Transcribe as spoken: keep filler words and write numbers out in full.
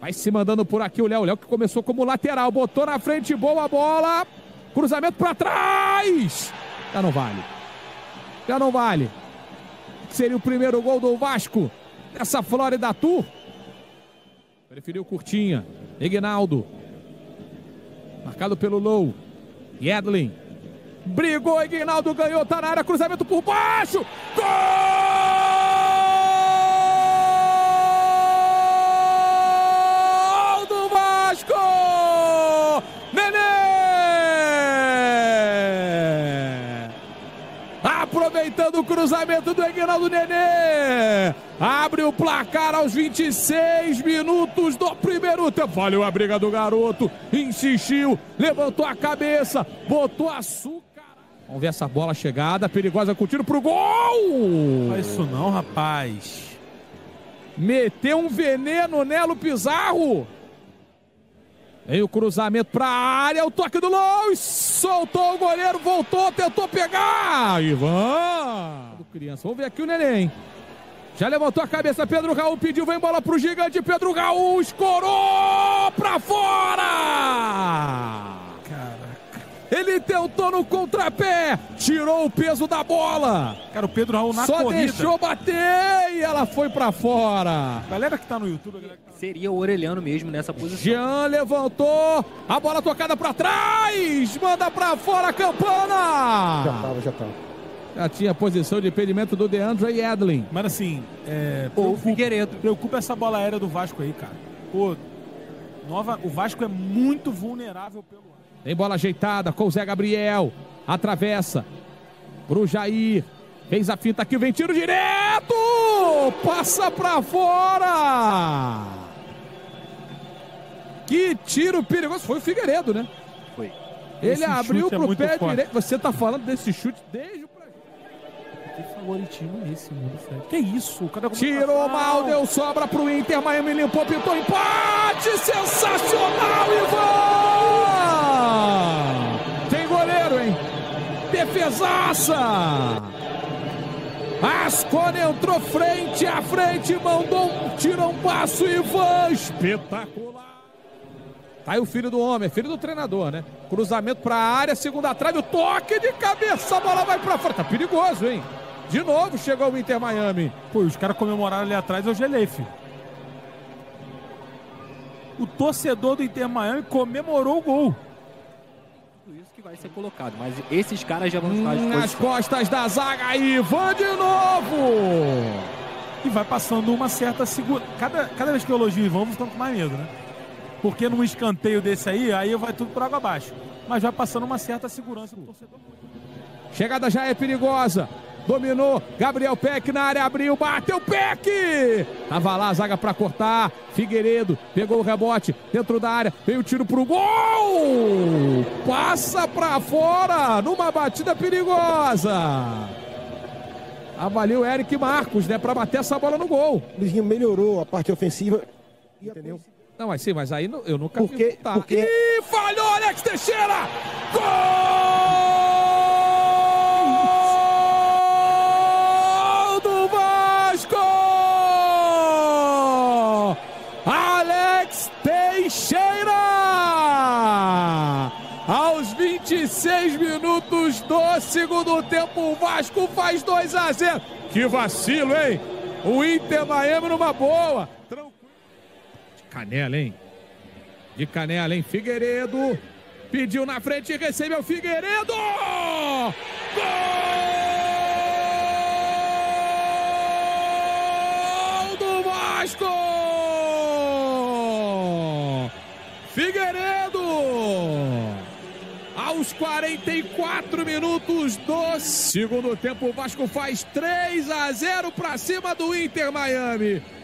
Vai se mandando por aqui o Léo. O Léo que começou como lateral. Botou na frente, boa bola. Cruzamento para trás. Já não vale. Já não vale. Seria o primeiro gol do Vasco nessa Florida Tour. Preferiu curtinha. Ignaldo. Marcado pelo Low. Yedlin. Brigou, Ignaldo ganhou, tá na área, cruzamento por baixo. Gol do Vasco! Nenê! Aproveitando o cruzamento do Ignaldo, Nenê. Abre o placar aos vinte e seis minutos do primeiro tempo. Valeu a briga do garoto. Insistiu, levantou a cabeça, botou açúcar. Vamos ver essa bola chegada, perigosa com tiro pro gol! Não faz isso não, rapaz. Meteu um veneno, Nelo Pizarro. Veio o cruzamento pra área, o toque do Lois. Soltou o goleiro, voltou, tentou pegar. Ivan. Criança. Vamos ver aqui o Neném. Já levantou a cabeça, Pedro Raul pediu, vem bola pro gigante, Pedro Raul escorou pra fora! Ele tentou no contrapé, tirou o peso da bola. Cara, o Pedro Raul na Só corrida. Só deixou bater e ela foi pra fora. Galera que tá no YouTube. Que tá... Seria o Orelhano mesmo nessa posição. Jean levantou, a bola tocada pra trás, manda pra fora a Campana. Já tava, já tava. Já tinha posição de impedimento do Deandre Yedlin. Mas assim, é... Ou o Figueiredo. Preocupa essa bola aérea do Vasco aí, cara. Pô, nova... o Vasco é muito vulnerável pelo... Tem bola ajeitada com o Zé Gabriel. Atravessa pro Jair. Fez a finta aqui, vem tiro direto! Passa pra fora! Que tiro perigoso. Foi o Figueiredo, né? Foi. Ele Esse abriu chute é pro muito pé forte. direito. Você tá falando desse chute desde o... Que favoritismo esse, mano, Fred? Que isso? Cadê a Tirou mal, deu sobra pro Inter. Miami limpou, pintou empate. Sensacional, Ivan! Tem goleiro, hein? Defesaça! Ascone entrou frente a frente, mandou um tirou um passo, Ivan. Espetacular! Tá aí o filho do homem, filho do treinador, né? Cruzamento pra área, segunda trave, o toque de cabeça, a bola vai pra fora. Tá perigoso, hein? De novo chegou o Inter Miami. Pô, os caras comemoraram ali atrás, eu gelei, filho. O torcedor do Inter Miami comemorou o gol. Tudo isso que vai ser colocado, mas esses caras já vão estar hum, Nas costas da zaga, Ivan de novo. E vai passando uma certa segurança. Cada, cada vez que eu elogio o Ivan, eu vou ficando com mais medo, né? Porque num escanteio desse aí, aí vai tudo por água abaixo. Mas vai passando uma certa segurança do torcedor. Chegada já é perigosa. Dominou, Gabriel Peck na área, abriu, bateu Peck! Tava lá a zaga pra cortar, Figueiredo pegou o rebote dentro da área, veio o tiro pro gol! Passa pra fora, numa batida perigosa! Avaliou o Eric Marcos, né, pra bater essa bola no gol. O Luizinho melhorou a parte ofensiva, entendeu? Não, mas sim, mas aí eu nunca porque, vi tá. porque... Ih, falhou Alex Teixeira! Gol! Alex Teixeira! Aos vinte e seis minutos do segundo tempo, o Vasco faz dois a zero. Que vacilo, hein? O Inter Miami numa boa. Tranquilo. De canela, hein? De canela, hein? Figueiredo pediu na frente e recebeu o Figueiredo! Gol! Vasco! Figueiredo! Aos quarenta e quatro minutos do segundo tempo, o Vasco faz três a zero para cima do Inter Miami.